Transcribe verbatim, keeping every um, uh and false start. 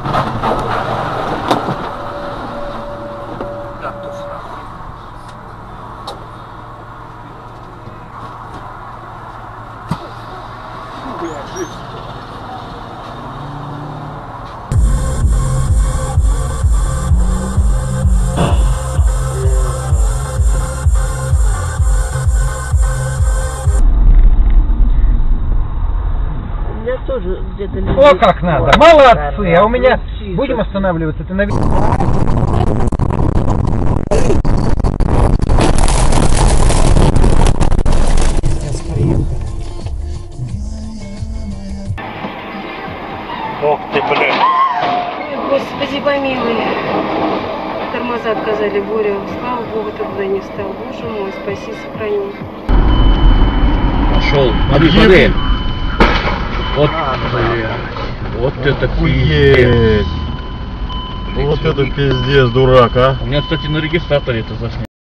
Тоже где-то лежит. О, как надо. Молодцы. А у меня... Будем останавливаться? Ты на... Ох ты, блин. Ой, Господи, помилуй. Тормоза отказали, Боря. Слава Богу, тогда не встал. Боже мой, спаси, сохрани. Пошел. Смотри, смотри. Вот, блин. Вот это пиздец. Вот это пиздец, дурак, а. У меня, кстати, на регистраторе это заснято.